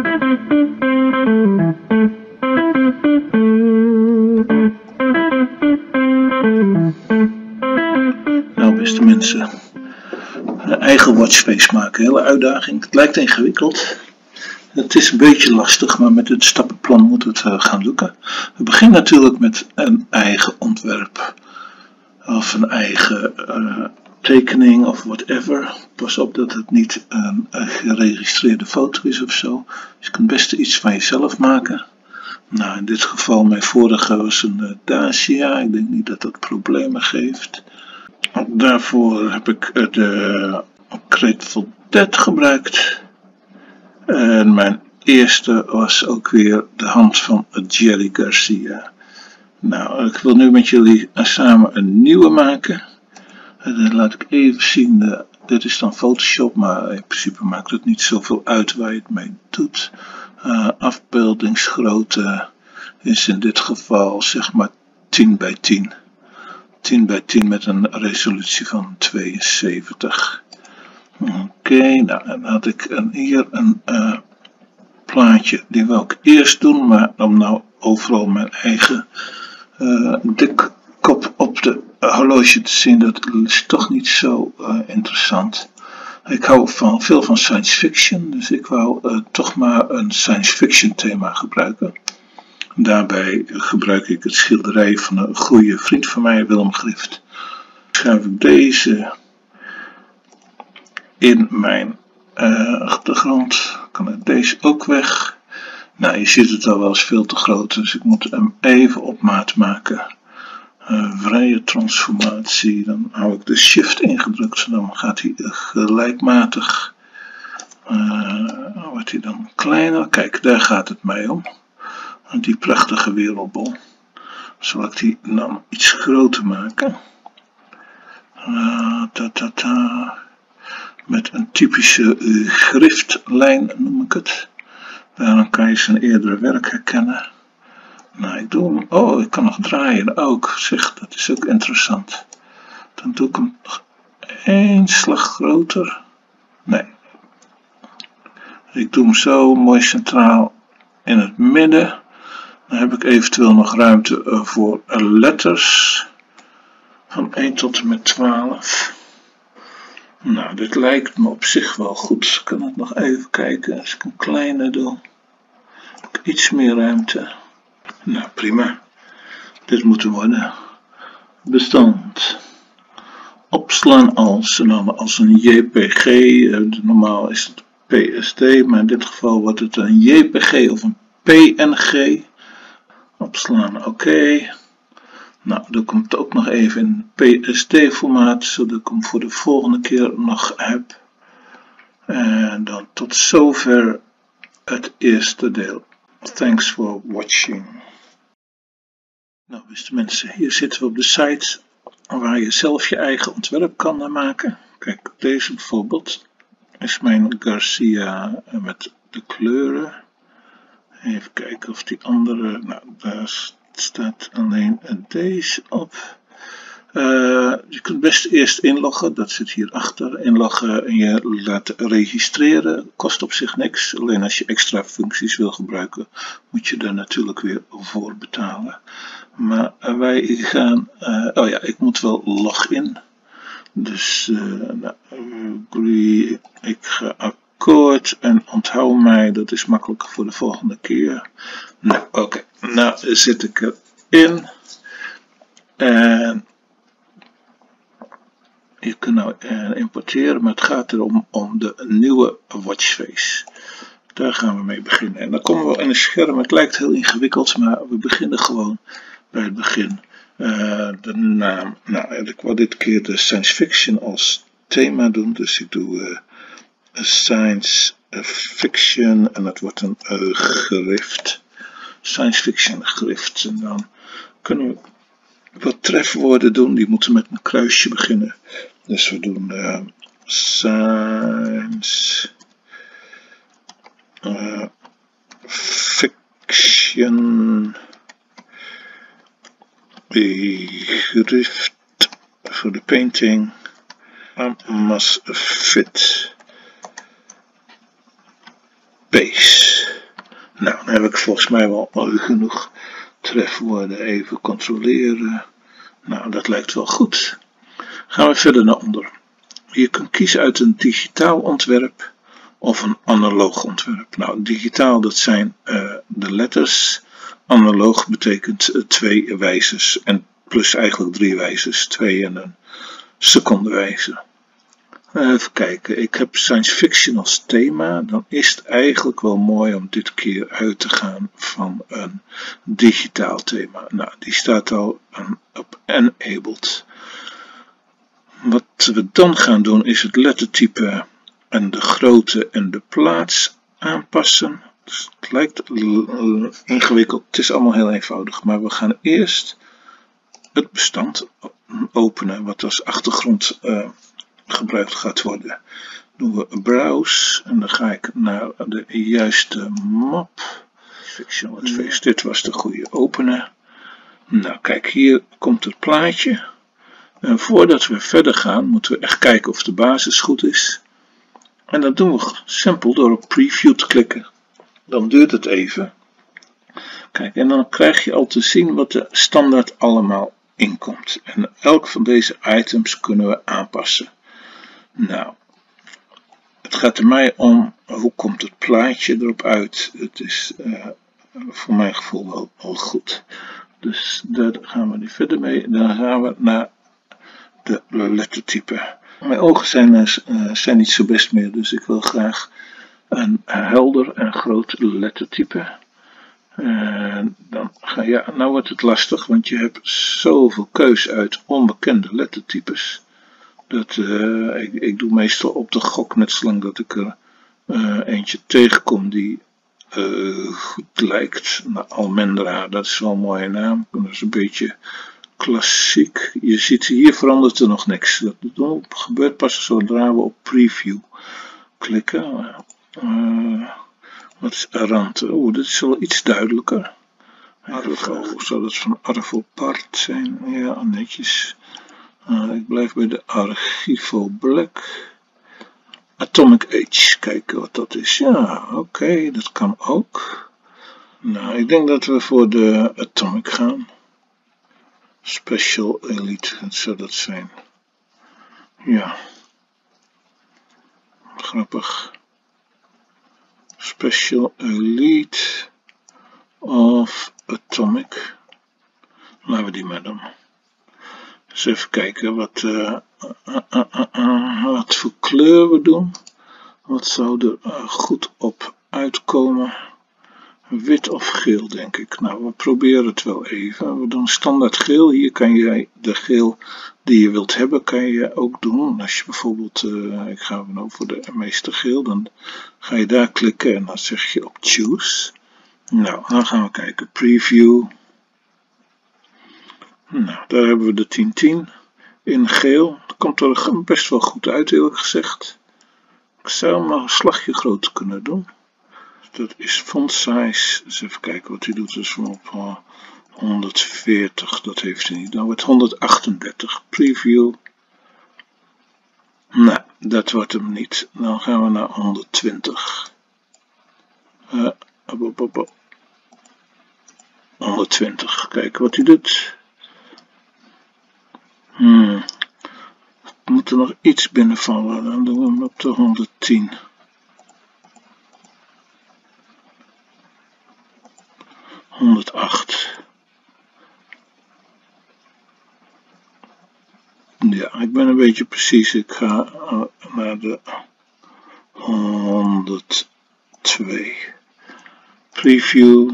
Nou, beste mensen, een eigen watchface maken, hele uitdaging. Het lijkt ingewikkeld. Het is een beetje lastig, maar met het stappenplan moet het gaan lukken. We beginnen natuurlijk met een eigen ontwerp. Of een eigen tekening of whatever. Pas op dat het niet een geregistreerde foto is of zo. Dus je kunt best iets van jezelf maken. Nou, in dit geval, mijn vorige was een Dacia. Ik denk niet dat dat problemen geeft. Daarvoor heb ik de Grateful Dead gebruikt. En mijn eerste was ook weer de hand van Jerry Garcia. Nou, ik wil nu met jullie samen een nieuwe maken. Laat ik even zien. Dit is dan Photoshop, maar in principe maakt het niet zoveel uit waar je het mee doet. Afbeeldingsgrootte is in dit geval zeg maar 10 bij 10. 10 bij 10 met een resolutie van 72. Oké, nou dan had ik hier een plaatje. Die wil ik eerst doen, maar om nou overal mijn eigen dikkop op de horloge te zien, dat is toch niet zo interessant. Ik hou veel van science fiction, dus ik wou toch maar een science fiction thema gebruiken. Daarbij gebruik ik het schilderij van een goede vriend van mij, Willem Grift. Schuif ik deze in mijn achtergrond. Kan ik deze ook weg. Nou, je ziet het al wel eens veel te groot, dus ik moet hem even op maat maken. Vrije transformatie, dan hou ik de shift ingedrukt, dan gaat hij gelijkmatig. Wordt hij dan kleiner? Kijk, daar gaat het mij om. Die prachtige wereldbol. Zal ik die dan iets groter maken? Met een typische griftlijn noem ik het. Dan kan je zijn eerdere werk herkennen. Nou, ik doe hem. Oh, ik kan nog draaien ook. Zeg, dat is ook interessant. Dan doe ik hem nog één slag groter. Nee. Ik doe hem zo mooi centraal in het midden. Dan heb ik eventueel nog ruimte voor letters. Van 1 tot en met 12. Nou, dit lijkt me op zich wel goed. Ik kan het nog even kijken. Als ik een kleine doe, heb ik iets meer ruimte. Nou, prima. Dit moet er worden. Bestand. Opslaan als een JPG. Normaal is het PSD, maar in dit geval wordt het een JPG of een PNG. Opslaan, oké. Nou, dan komt het ook nog even in PSD-formaat, zodat ik hem voor de volgende keer nog heb. En dan tot zover het eerste deel. Thanks for watching. Nou, beste mensen, hier zitten we op de site waar je zelf je eigen ontwerp kan maken. Kijk, deze bijvoorbeeld is mijn Garcia met de kleuren. Even kijken of die andere, nou daar staat alleen deze op. Je kunt best eerst inloggen, dat zit hierachter. Inloggen en je laten registreren, kost op zich niks. Alleen als je extra functies wil gebruiken, moet je daar natuurlijk weer voor betalen. Maar wij gaan, oh ja, ik moet wel login. Dus ik ga akkoord en onthoud mij, dat is makkelijker voor de volgende keer. Nou, oké, nou zit ik erin. En je kunt nou importeren, maar het gaat erom om de nieuwe watchface. Daar gaan we mee beginnen. En dan komen we in een scherm. Het lijkt heel ingewikkeld, maar we beginnen gewoon bij het begin. De naam. Nou, ik wil dit keer de science fiction als thema doen. Dus ik doe science fiction en het wordt een grift. Science fiction grift. En dan kunnen we wat trefwoorden doen. Die moeten met een kruisje beginnen. Dus we doen science fiction grift voor de painting. Must fit base. Nou, dan heb ik volgens mij wel genoeg trefwoorden. Even controleren. Nou, dat lijkt wel goed. Gaan we verder naar onder. Je kunt kiezen uit een digitaal ontwerp of een analoog ontwerp. Nou, digitaal, dat zijn de letters. Analoog betekent 2 wijzers en plus eigenlijk 3 wijzers. 2 en een secondewijzer. Even kijken, ik heb science fiction als thema. Dan is het eigenlijk wel mooi om dit keer uit te gaan van een digitaal thema. Nou, die staat al op enabled. Wat we dan gaan doen is het lettertype en de grootte en de plaats aanpassen. Dus het lijkt ingewikkeld, het is allemaal heel eenvoudig. Maar we gaan eerst het bestand openen wat als achtergrond gebruikt gaat worden. Doen we browse en dan ga ik naar de juiste map. Fictional Advice, dit was de goede openen. Nou kijk, hier komt het plaatje. En voordat we verder gaan moeten we echt kijken of de basis goed is. En dat doen we simpel door op preview te klikken. Dan duurt het even. Kijk, en dan krijg je al te zien wat er standaard allemaal inkomt. En elk van deze items kunnen we aanpassen. Nou, het gaat er mij om hoe komt het plaatje erop uit. Het is voor mijn gevoel wel goed. Dus daar gaan we nu verder mee. Dan gaan we naar de lettertype. Mijn ogen zijn niet zo best meer, dus ik wil graag een helder en groot lettertype. Nou wordt het lastig, want je hebt zoveel keus uit onbekende lettertypes. Ik doe meestal op de gok, net zolang dat ik er eentje tegenkom die goed lijkt. Nou, Almendra, dat is wel een mooie naam. Dat is een beetje klassiek. Je ziet hier verandert er nog niks. Dat gebeurt pas zodra we op preview klikken. Wat is Arante? Oeh, dit is wel iets duidelijker. Zou dat van Arvo Part zijn? Ja, netjes. Ik blijf bij de Archivo Black. Atomic Age, kijken wat dat is. Ja, oké, dat kan ook. Nou, ik denk dat we voor de Atomic gaan. Special Elite, wat zou dat zijn? Ja. Grappig. Special Elite of Atomic. Laten we die maar doen. Dus even kijken wat voor kleur we doen. Wat zou er goed op uitkomen? Wit of geel, denk ik. Nou, we proberen het wel even. We doen standaard geel. Hier kan jij de geel die je wilt hebben, kan je ook doen. Als je bijvoorbeeld, ik ga nou voor de meeste geel, dan ga je daar klikken en dan zeg je op choose. Nou, dan gaan we kijken. Preview. Nou, daar hebben we de 1010 in geel. Dat komt er best wel goed uit, eerlijk gezegd. Ik zou maar een slagje groter kunnen doen. Dat is font size. Dus even kijken wat hij doet. Dus op 140. Dat heeft hij niet. Dan wordt 138. Preview. Nou, dat wordt hem niet. Dan gaan we naar 120. 120. Kijken wat hij doet. Moet er nog iets binnenvallen. Dan doen we hem op de 110. 108. Ja, ik ben een beetje precies. Ik ga naar de 102. Preview.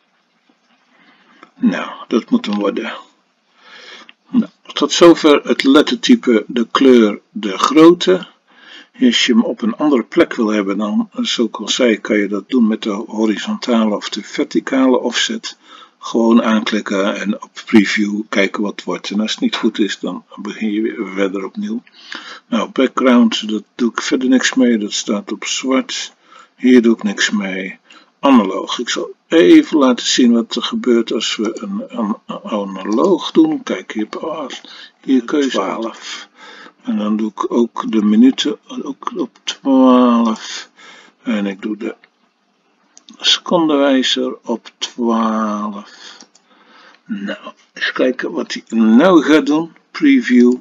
Nou, dat moet hem worden. Nou, tot zover het lettertype, de kleur, de grootte. Als je hem op een andere plek wil hebben, dan, zoals ik al zei, kan je dat doen met de horizontale of de verticale offset. Gewoon aanklikken en op preview kijken wat het wordt. En als het niet goed is, dan begin je weer verder opnieuw. Nou, background, dat doe ik verder niks mee. Dat staat op zwart. Hier doe ik niks mee. Analoog. Ik zal even laten zien wat er gebeurt als we een analoog doen. Kijk, hier keuze 12. En dan doe ik ook de minuten ook op 12. En ik doe de secondenwijzer op 12. Nou, eens kijken wat hij nou gaat doen. Preview.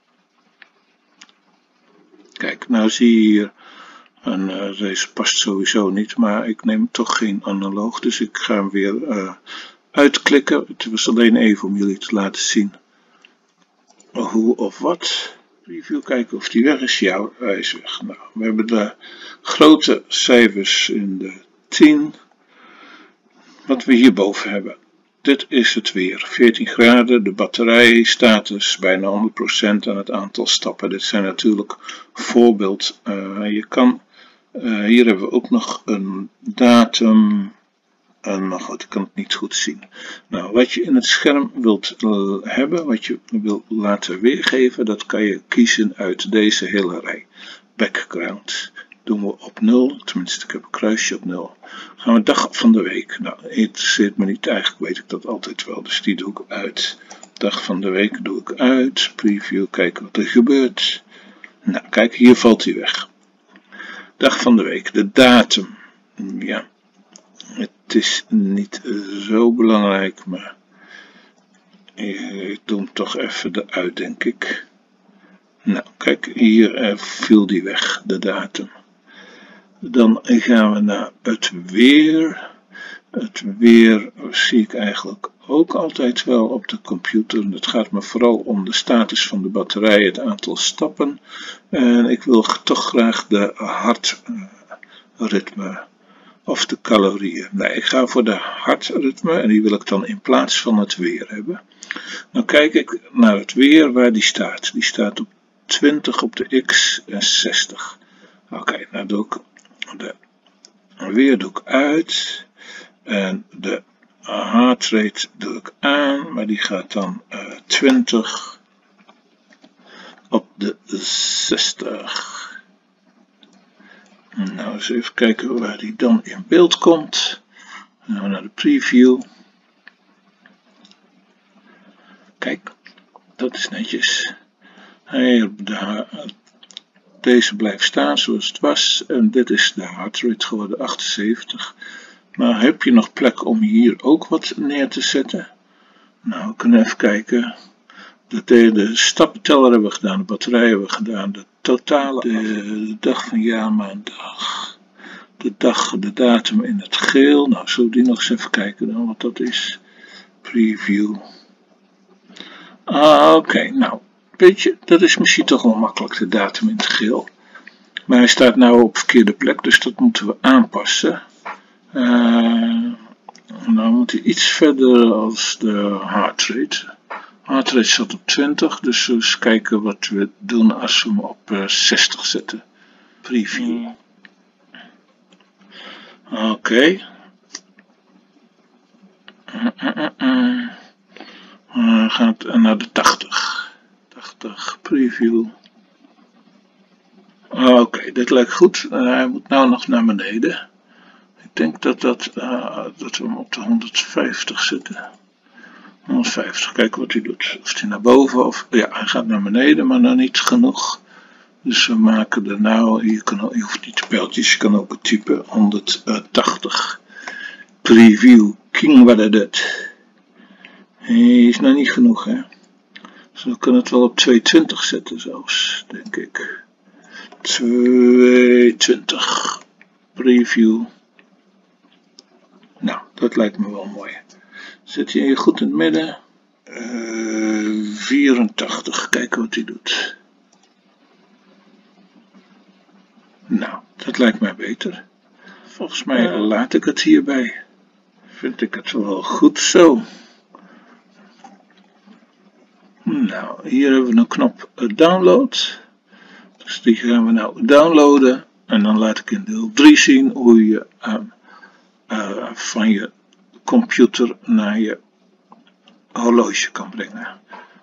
Kijk, nou zie je hier, en deze past sowieso niet, maar ik neem toch geen analoog, dus ik ga hem weer uitklikken. Het was alleen even om jullie te laten zien hoe of wat. Preview, kijken of die weg is. Ja, hij is weg. Nou, we hebben de grote cijfers in de 10. Wat we hierboven hebben. Dit is het weer. 14 graden, de batterijstatus bijna 100% en het aantal stappen. Dit zijn natuurlijk voorbeeld. Je kan, hier hebben we ook nog een datum. Maar goed, ik kan het niet goed zien. Nou, wat je in het scherm wilt hebben, wat je wilt laten weergeven, dat kan je kiezen uit deze hele rij. Background doen we op 0, tenminste ik heb een kruisje op 0. Gaan we dag van de week. Nou, interesseert me niet, eigenlijk weet ik dat altijd wel, dus die doe ik uit. Dag van de week doe ik uit. Preview, kijken wat er gebeurt. Nou, kijk, hier valt hij weg. Dag van de week, de datum. Ja. Het is niet zo belangrijk, maar ik doe hem toch even eruit, denk ik. Nou, kijk, hier viel die weg, de datum. Dan gaan we naar het weer. Het weer zie ik eigenlijk ook altijd wel op de computer. Het gaat me vooral om de status van de batterij, het aantal stappen. En ik wil toch graag de hartritme. Of de calorieën. Nee, ik ga voor de hartritme en die wil ik dan in plaats van het weer hebben. Dan kijk ik naar het weer waar die staat. Die staat op 20 op de X en 60. Oké, nou doe ik de weer doe ik uit. En de heart rate doe ik aan, maar die gaat dan 20 op de 60. Nou, eens even kijken waar die dan in beeld komt. Dan gaan we naar de preview. Kijk, dat is netjes. Deze blijft staan zoals het was. En dit is de heart rate geworden, 78. Maar heb je nog plek om hier ook wat neer te zetten? Nou, we kunnen even kijken. De stappenteller hebben we gedaan, de batterij hebben we gedaan, de totale, de dag van jaar, maand, dag. De dag, de datum in het geel. Nou, zullen we die nog eens even kijken dan wat dat is. Preview. Oké, nou, weet je, dat is misschien toch wel makkelijk, de datum in het geel. Maar hij staat nou op verkeerde plek, dus dat moeten we aanpassen. Nou moet hij iets verder als de heart rate. Heart rate zat op 20, dus we eens kijken wat we doen als we hem op 60 zetten. Preview. Oké. Gaat naar de 80. 80, preview. Oké, dit lijkt goed. Hij moet nou nog naar beneden. Ik denk dat we hem op de 150 zetten. 150, kijken wat hij doet. Of hij naar boven of... Ja, hij gaat naar beneden, maar nog niet genoeg. Dus we maken er nou... Je hoeft niet te pijltjes, je kan ook het type 180. Preview, King wat hij doet. Hij is nog niet genoeg, hè. Dus we kunnen het wel op 220 zetten zelfs, denk ik. 220. Preview. Nou, dat lijkt me wel mooi. Zet je hier goed in het midden. 84. Kijken wat hij doet. Nou, dat lijkt mij beter. Volgens mij laat ik het hierbij. Vind ik het wel goed zo. Nou, hier hebben we een knop download. Dus die gaan we nou downloaden. En dan laat ik in deel 3 zien hoe je van je computer naar je horloge kan brengen.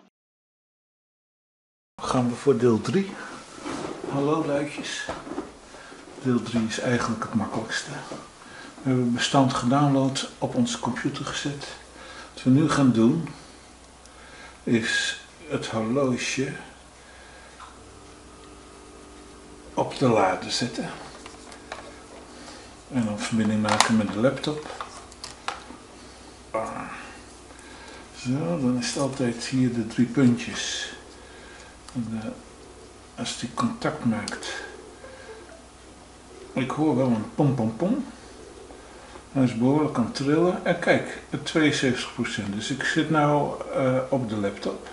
Dan gaan we voor deel 3. Hallo luidjes. Deel 3 is eigenlijk het makkelijkste. We hebben het bestand gedownload, op onze computer gezet. Wat we nu gaan doen is het horloge op de lade zetten. En dan verbinding maken met de laptop. Zo, dan is het altijd hier de 3 puntjes. Als die contact maakt. Ik hoor wel een pom pom pom. Hij is behoorlijk aan het trillen. En kijk, 72%. Dus ik zit nou op de laptop.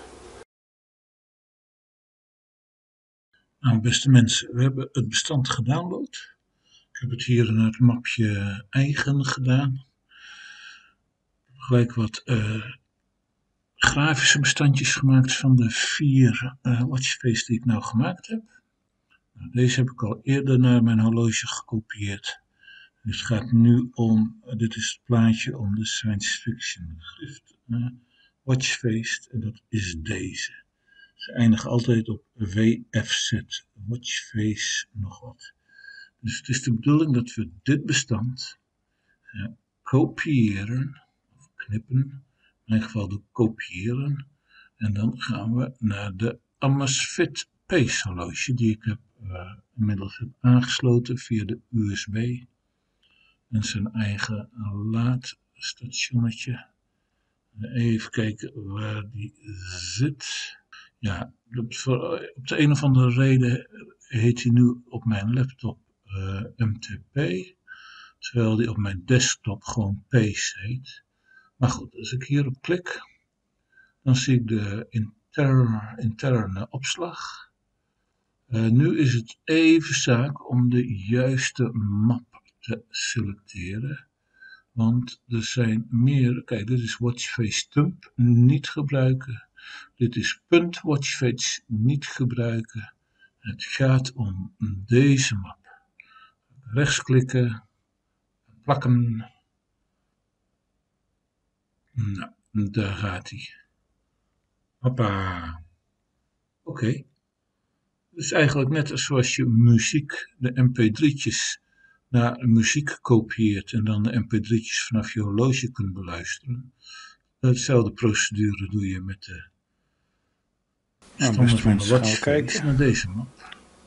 Nou, beste mensen, we hebben het bestand gedownload. Ik heb het hier in het mapje eigen gedaan. Gelijk wat grafische bestandjes gemaakt van de 4 watchface die ik nou gemaakt heb. Nou, deze heb ik al eerder naar mijn horloge gekopieerd. Dus het gaat nu om, dit is het plaatje om de science fiction schrift watchface en dat is deze. Ze eindigen altijd op WFZ, watchface nog wat. Dus het is de bedoeling dat we dit bestand kopiëren, of knippen, in ieder geval de kopiëren. En dan gaan we naar de Amazfit Pace horloge die ik inmiddels heb aangesloten via de USB. En zijn eigen laadstationnetje. Even kijken waar die zit. Ja, op de een of andere reden heet hij nu op mijn laptop MTP. Terwijl die op mijn desktop gewoon Pace heet. Maar goed, als ik hierop klik, dan zie ik de interne opslag. Nu is het even zaak om de juiste map te selecteren. Want er zijn meer, kijk, dit is watchface thumb, niet gebruiken. Dit is punt watchface, niet gebruiken. Het gaat om deze map. Rechtsklikken, plakken. Nou, daar gaat hij. Hoppa. Oké. Het is eigenlijk net zoals je muziek, de mp3'tjes, naar muziek kopieert en dan de mp3'tjes vanaf je horloge kunt beluisteren. Hetzelfde procedure doe je met de bestanden van de watchface naar deze map.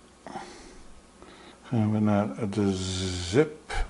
Gaan we naar de zip.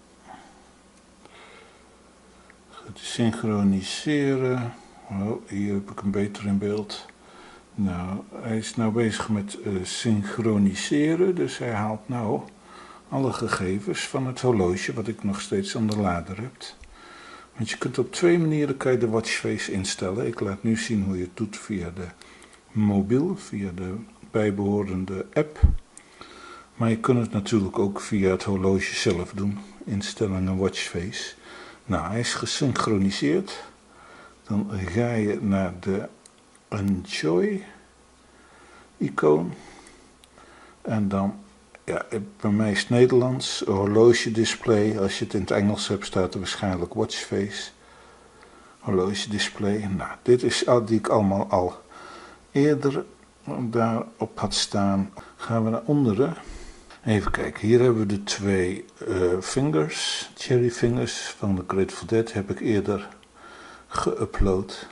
Gaat synchroniseren. Oh, hier heb ik hem beter in beeld. Nou, hij is nou bezig met synchroniseren, dus hij haalt nou alle gegevens van het horloge, wat ik nog steeds aan de lader heb. Want je kunt op 2 manieren kan je de watchface instellen. Ik laat nu zien hoe je het doet via de mobiel, via de bijbehorende app. Maar je kunt het natuurlijk ook via het horloge zelf doen, instellingen watchface. Nou, hij is gesynchroniseerd. Dan ga je naar de Enjoy icoon en dan, ja, bij mij is het Nederlands, horloge display. Als je het in het Engels hebt, staat er waarschijnlijk watchface, horloge display. Nou, dit is die ik allemaal al eerder daarop had staan. Gaan we naar onderen. Even kijken, hier hebben we de 2 fingers, cherry fingers van de Grateful Dead, heb ik eerder geüpload.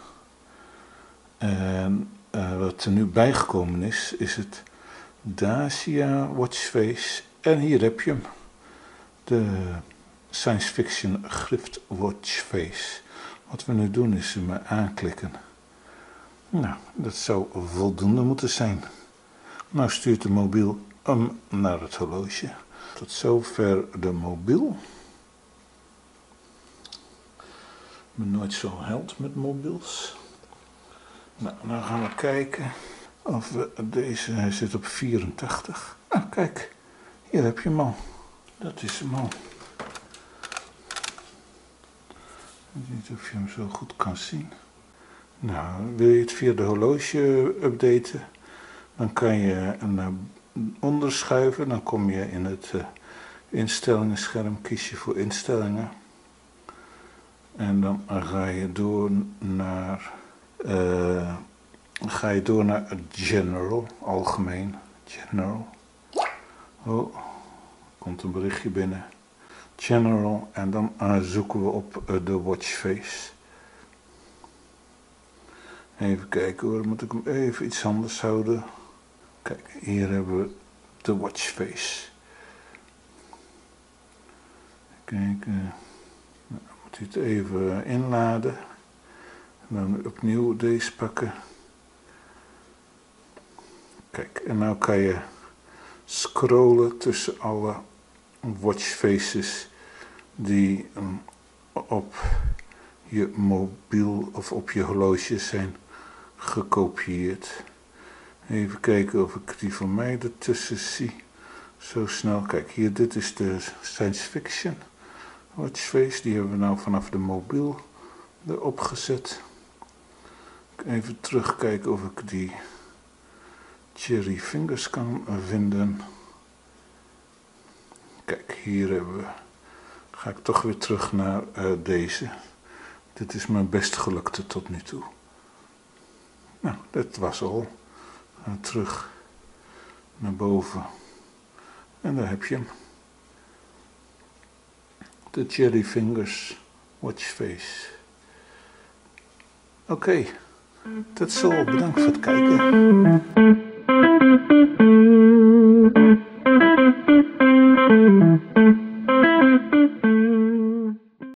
En wat er nu bijgekomen is het Dacia watchface. En hier heb je hem. De science fiction grift watchface. Wat we nu doen is hem aanklikken. Nou, dat zou voldoende moeten zijn. Nou stuurt de mobiel hem naar het horloge. Tot zover de mobiel. Ik ben nooit zo held met mobiels. Nou, dan gaan we kijken of we deze, hij zit op 84. Nou, kijk, hier heb je hem al. Dat is hem al. Ik weet niet of je hem zo goed kan zien. Nou, wil je het via de horloge updaten, dan kan je naar onder schuiven. Dan kom je in het instellingenscherm, kies je voor instellingen. En dan ga je door naar General, algemeen, General. Oh, komt een berichtje binnen. General, en dan zoeken we op de watchface. Even kijken hoor, moet ik hem even iets anders houden. Kijk, hier hebben we de watchface. kijken. Nou, moet hij het even inladen. En dan opnieuw deze pakken. Kijk, en nou kan je scrollen tussen alle watchfaces die op je mobiel of op je horloge zijn gekopieerd. Even kijken of ik die van mij ertussen zie. Zo snel. Kijk, hier, dit is de science fiction watchface. Die hebben we nou vanaf de mobiel erop gezet. Even terugkijken of ik die Cherry Fingers kan vinden. Kijk, hier hebben we. Ga ik toch weer terug naar deze. Dit is mijn best gelukte tot nu toe. Nou, dat was al. Terug naar boven. En daar heb je hem. De Cherry Fingers watchface. Oké, dat is al. Bedankt voor het kijken.